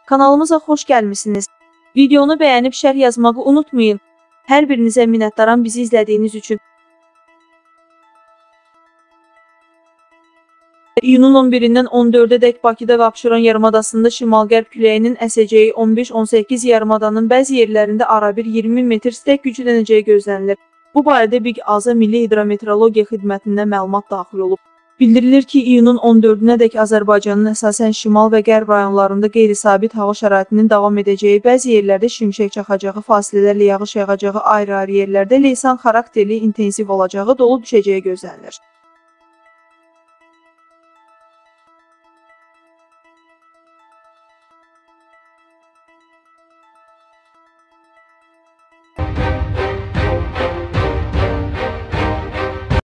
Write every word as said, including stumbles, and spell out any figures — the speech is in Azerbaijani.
Kanalımıza xoş gəlmisiniz. Videonu bəyənib şərh yazmağı unutmayın. Hər birinizə minnətdaram bizi izlədiyiniz üçün. İyunun on birindən on dördədək Bakıda və Abşeron yarımadasında şimal-qərb küləyinin əsəcəyi, on beş on səkkiz yarımadanın bəzi yerlərində arabir iyirmi metr istək güclənəcəyi gözlənilir. Bu barədə Big Aza Milli Hidrometeorologiya Xidmətindən məlumat daxil olub. Bildirilir ki, iyunun on dördünədək Azərbaycanın əsasən şimal və qərb rayonlarında qeyri-sabit hava şəraitinin davam edəcəyi, bəzi yerlərdə şimşək çaxacağı, fasilələrlə yağış yağacağı, ayrı-ayrı yerlərdə leysan xarakterli intensiv olacağı, dolu düşəcəyi gözlənilir.